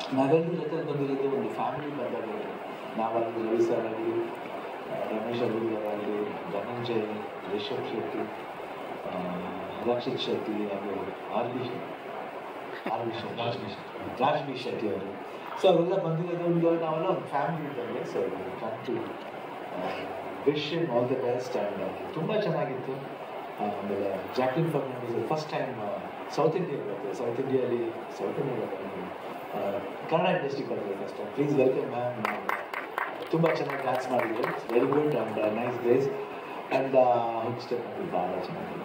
ನಾವೆಲ್ಲರ ಜೊತೆ ಬಂದಿರೋದು ಒಂದು ಫ್ಯಾಮಿಲಿ ಬಂದಾಗ ನಾವಾಗಲಿ ರವಿ ಸರ್ ಆಗಲಿ ರಮೇಶ್ ಆಗಲಿ ಧನಂಜಯ್ ರಿಷಬ್ ಶೆಟ್ಟಿ ರಕ್ಷಿತ್ ಶೆಟ್ಟಿ ಹಾಗೂ ರಾಜ್ಬಿ ಶೆಟ್ಟಿ ಅವರು. ಸೊ ಅವರೆಲ್ಲ ಬಂದಿರೋದು ನಾವೆಲ್ಲ ಒಂದು ಫ್ಯಾಮಿಲಿ ಇದ್ದಂಗೆ. So to wish him all the best. And ತುಂಬ ಚೆನ್ನಾಗಿತ್ತು. ಆಮೇಲೆ Jacqueline Fernandez first time south India ಬರುತ್ತೆ. ಸೌತ್ ಇಂಡಿಯಾದಲ್ಲಿ ಕನ್ನಡ ಇಂಡಸ್ಟ್ರಿ ಬರುತ್ತೆ first time. Please welcome ma'am. ತುಂಬ ಚೆನ್ನಾಗಿ ಡ್ಯಾನ್ಸ್ ಮಾಡಿದ್ರು. Very good and nice days. And hook step ಮಾಡಿ ಭಾಳ ಚೆನ್ನಾಗಿದೆ.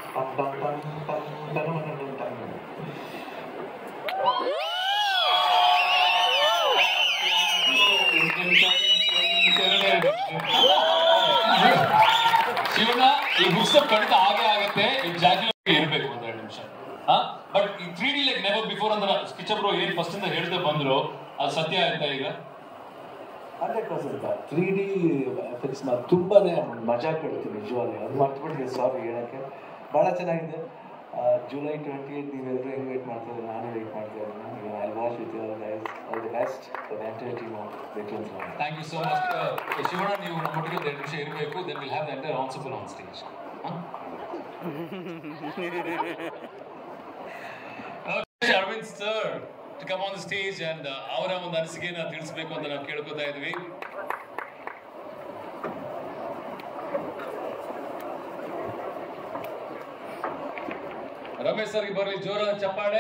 ಶಿವಣ್ಣ ಈ ಬುಕ್ಸ್ ಖಂಡಿತ ಹಾಗೆ ಆಗುತ್ತೆ. ಈ ಜಾಗ್ರತೆ ಇರಬೇಕು ಒಂದು 2 ನಿಮಿಷ. ಬಟ್ ಈ 3D ಲೈಕ್ ನೆವರ್ ಬಿಫೋರ್ ಅಂದ್ರೆ ಸ್ಕಿಚ್ ಬ್ರೋ ಏನ್ ಫಸ್ಟ್ ಇಂದ ಹೇಳ್ತಾ ಬಂದ್ರು ಅದು ಸತ್ಯ ಆಯ್ತಾ ಈಗ? 100% 3D ಎಫೆಕ್ಟ್ಸ್ ತುಂಬಾ ಮಜಾ ಕೊಡ್ತೀವಿ ನಿಜವಾಗ್ಲೂ. ಅದು ಮರ್ತುಬಿಟ್ಟಿದೆ, ಸಾರಿ ಹೇಳೋಕ್ಕೆ. ಭಾಳ ಚೆನ್ನಾಗಿದೆ. ಜುಲೈ 28 ನೀವೆಲ್ಲರೂ ಹೆಂಗೆ ವೇಟ್ ಮಾಡ್ತಿದ್ರೆ ನಾನು ವೇಟ್ ಮಾಡ್ತಾ ಇದ್ದೀನಿ. I watch with your guys. All the best for the entire team of film. Thank you so much. Shivanna ನೀವು ನಮ್ಮೊಟ್ಟಿಗೆ 2 ನಿಮಿಷ ಇರಬೇಕು. Then will have the entire answer on stage. Aravind sir to come on the stage and ಅವರ ಒಂದು ಅನಿಸಿಕೆನ ತಿಳಿಸಬೇಕು ಅಂತ ನಾವು ಕೇಳ್ಕೊತಾ ಇದ್ವಿ. ರಮೇಶ್ ಸರ್ಗೆ ಬರಲಿ ಜೋರಾದ ಚಪ್ಪಾಳೆ.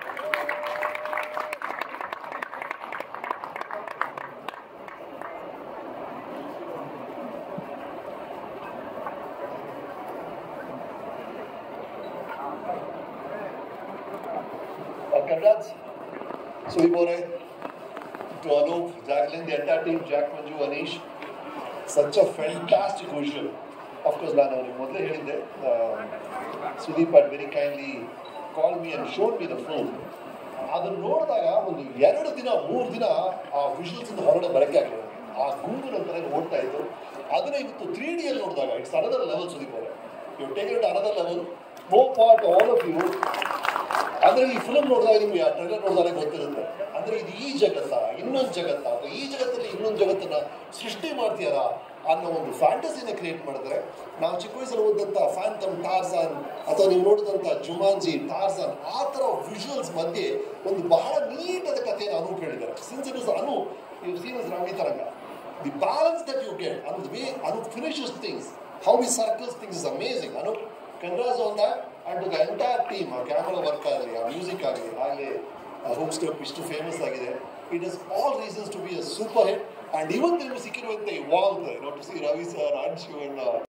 Congrats, Sudipore, to Anup, Jacqueline, the entire team, Jack, Manju, Anish. Such a fantastic visual. Of course, ನಾನು ಅವನಿಗೆ ಮೊದಲೇ ಹೇಳಿದ್ದೆ. Sudeep had very kindly called me and showed me the film. ಅದನ್ನು ನೋಡಿದಾಗ ಒಂದು 2 ದಿನ 3 ದಿನ ಆ ವಿಷುವಲ್ಸ್ ಇಂದ ಹೊರಗಡೆ ಬರಕ್ಕೆ ಆಗಲಿಲ್ಲ. ಆ ಗೂಗಲ್ ಅಂತಾನೆ ಓಡ್ತಾ ಇತ್ತು. ಅದನ್ನ ಇವತ್ತು 3D ಅಲ್ಲಿ ನೋಡಿದಾಗ ಇಟ್ಸ್ ಅನದರ್ ಲೆವೆಲ್. ಸುದೀಪ್ ಅವರೇ, you take it another level. No part all of you. ಅಂದರೆ ಈ ಫಿಲ್ಮ್ ನೋಡಿದಾಗ ನಿಮ್ಗೆ ಆ ಟ್ರೈಲರ್ ನೋಡಿದಾಗ ಗೊತ್ತಿರುತ್ತೆ. ಅಂದರೆ ಇದು ಈ ಜಗತ್ತ, ಇನ್ನೊಂದು ಜಗತ್ತ, ಅಥವಾ ಈ ಜಗತ್ತಲ್ಲಿ ಇನ್ನೊಂದು ಜಗತ್ತನ್ನು ಸೃಷ್ಟಿ ಮಾಡ್ತೀಯಲ್ಲ ಅನ್ನೋ ಒಂದು ಫ್ಯಾಂಟಸಿನ ಕ್ರಿಯೇಟ್ ಮಾಡಿದ್ರೆ, ನಾವು ಚಿಕ್ಕ ವಯಸ್ಸಲ್ಲಿ ಓದಿದಂಥ ಫ್ಯಾಂಟಮ್, ಟಾರ್ಜಾನ್, ಅಥವಾ ನೀವು ನೋಡಿದಂಥ ಜುಮಾನ್ಜಿ, ಟಾರ್ಜಾನ್, ಆ ಥರ ವಿಜುವಲ್ಸ್ ಮಧ್ಯೆ ಒಂದು ಬಹಳ ನೀಟಾದ ಕಥೆಯನ್ನು ಅನು ಹೇಳಿದ್ದಾರೆ. Since it is Anu, you seen is Rangitaranga, the balance that you get, Anu way Anu finishes things, how ಈ circles things is amazing. Anu congrats on that, and to the entire team, our camera work agli, our music agli, agli hook step istu famous agide. It is all reasons to be a super hit, and even they were seeking with the evolved, to see Ravi sir, Anshu and